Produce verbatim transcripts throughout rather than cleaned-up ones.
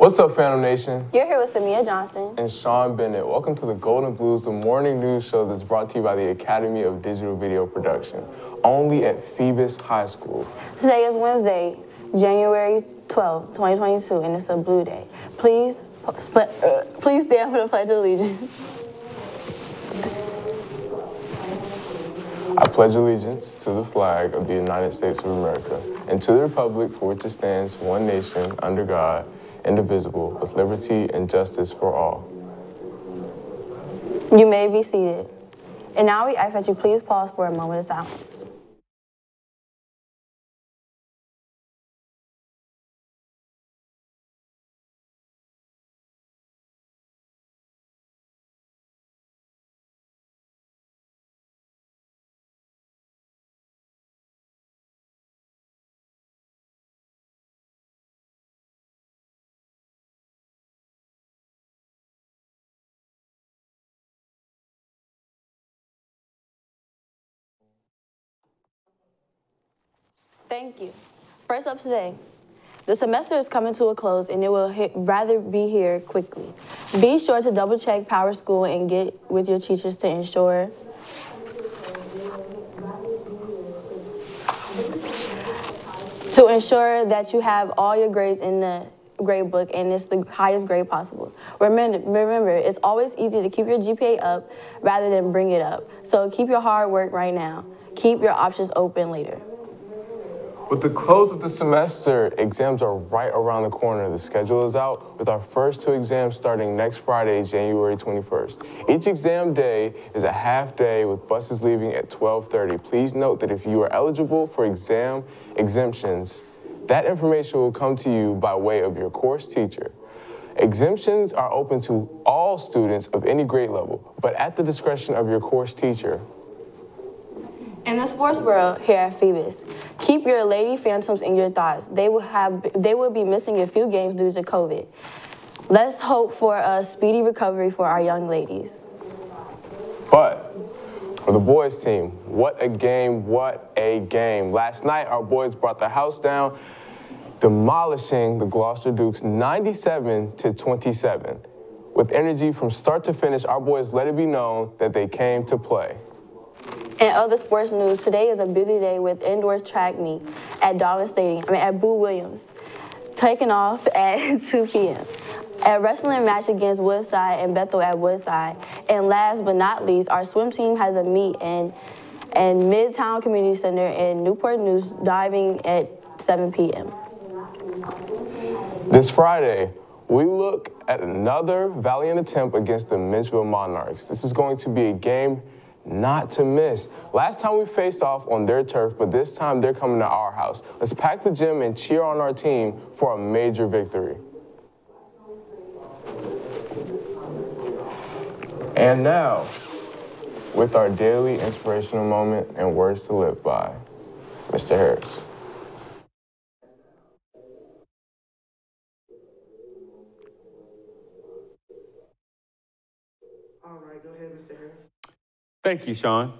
What's up, Phantom Nation? You're here with Samia Johnson and Sean Bennett. Welcome to the Golden Blues, the morning news show that's brought to you by the Academy of Digital Video Production, only at Phoebus High School. Today is Wednesday, January twelfth, twenty twenty-two, and it's a blue day. Please, uh, please stand for the Pledge of Allegiance. I pledge allegiance to the flag of the United States of America and to the republic for which it stands, one nation, under God, indivisible, with liberty and justice for all. You may be seated. And now we ask that you please pause for a moment of silence. Thank you. First up today, the semester is coming to a close and it will hit, rather be here quickly. Be sure to double check Power School and get with your teachers to ensure to ensure that you have all your grades in the grade book and it's the highest grade possible. Remember, remember, it's always easy to keep your G P A up rather than bring it up. So keep your hard work right now. Keep your options open later. With the close of the semester, exams are right around the corner. The schedule is out with our first two exams starting next Friday, January twenty-first. Each exam day is a half day with buses leaving at twelve thirty. Please note that if you are eligible for exam exemptions, that information will come to you by way of your course teacher. Exemptions are open to all students of any grade level, but at the discretion of your course teacher. In the sports world here at Phoebus, keep your Lady Phantoms in your thoughts. They will have they will be missing a few games due to COVID. Let's hope for a speedy recovery for our young ladies. But for the boys team, what a game, what a game. Last night, our boys brought the house down, demolishing the Gloucester Dukes ninety-seven to twenty-seven. With energy from start to finish, our boys let it be known that they came to play. In other sports news, today is a busy day with indoor track meet at Darlin Stadium, I mean at Boo Williams, taking off at two p m A wrestling match against Woodside and Bethel at Woodside. And last but not least, our swim team has a meet in, in Midtown Community Center in Newport News, diving at seven p m This Friday, we look at another valiant attempt against the Mitchell Monarchs. This is going to be a game not to miss. Last time we faced off on their turf, but this time they're coming to our house. Let's pack the gym and cheer on our team for a major victory. And now, with our daily inspirational moment and words to live by, Mister Harris. All right, go ahead, Mister Harris. Thank you, Sean.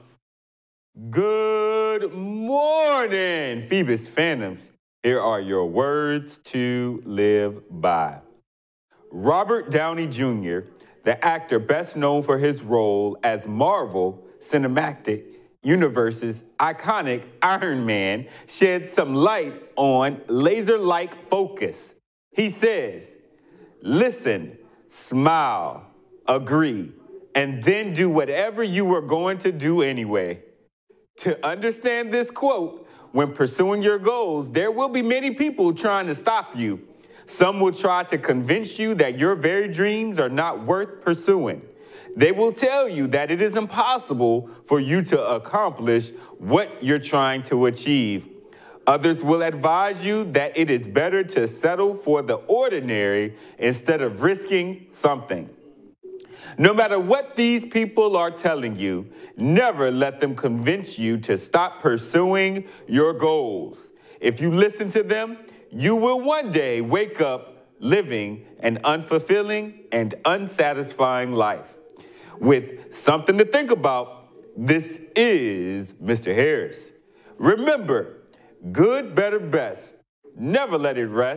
Good morning, Phoebus Phantoms. Here are your words to live by. Robert Downey Junior, the actor best known for his role as Marvel Cinematic Universe's iconic Iron Man, shed some light on laser-like focus. He says, listen, smile, agree, and then do whatever you were going to do anyway. To understand this quote, when pursuing your goals, there will be many people trying to stop you. Some will try to convince you that your very dreams are not worth pursuing. They will tell you that it is impossible for you to accomplish what you're trying to achieve. Others will advise you that it is better to settle for the ordinary instead of risking something. No matter what these people are telling you, never let them convince you to stop pursuing your goals. If you listen to them, you will one day wake up living an unfulfilling and unsatisfying life. With something to think about, this is Mister Harris. Remember, good, better, best. Never let it rest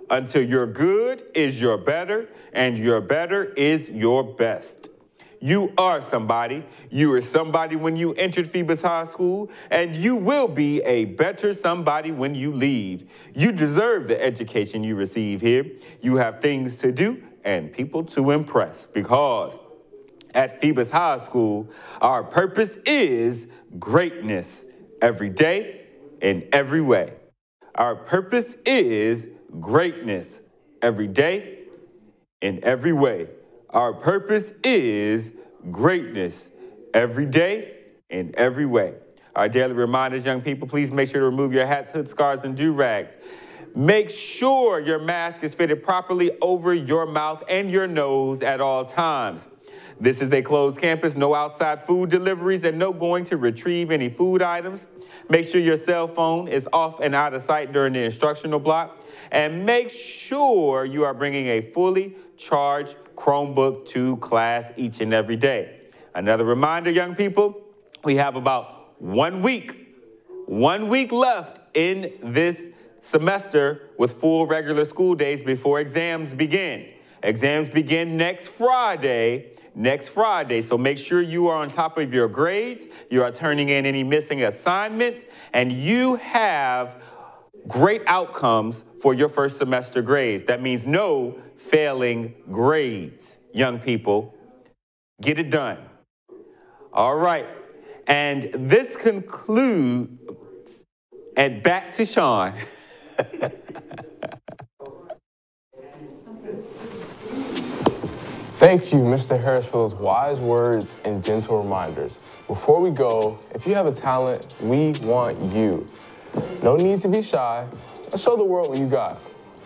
until your good is your better and your better is your best. You are somebody. You were somebody when you entered Phoebus High School, and you will be a better somebody when you leave. You deserve the education you receive here. You have things to do and people to impress, because at Phoebus High School, our purpose is greatness every day in every way. Our purpose is greatness every day in every way. Our purpose is greatness every day in every way. Our daily reminders, young people, please make sure to remove your hats, hoods, scarves, and do-rags. Make sure your mask is fitted properly over your mouth and your nose at all times. This is a closed campus, no outside food deliveries, and no going to retrieve any food items. Make sure your cell phone is off and out of sight during the instructional block. And make sure you are bringing a fully charged Chromebook to class each and every day. Another reminder, young people, we have about one week, one week left in this semester with full regular school days before exams begin. Exams begin next Friday, next Friday. So make sure you are on top of your grades, you are turning in any missing assignments, and you have great outcomes for your first semester grades. That means no failing grades, young people. Get it done. All right. And this concludes, and back to Sean. Thank you, Mister Harris, for those wise words and gentle reminders. Before we go, if you have a talent, we want you. No need to be shy. Let's show the world what you got.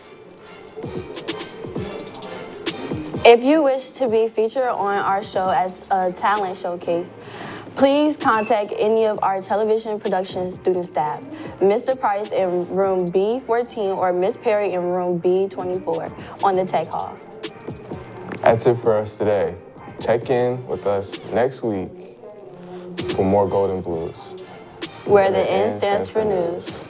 If you wish to be featured on our show as a talent showcase, please contact any of our television production student staff, Mister Price in room B fourteen or Miss Perry in room B twenty-four on the Tech Hall. That's it for us today. Check in with us next week for more Golden Blues. Where the N stands for news.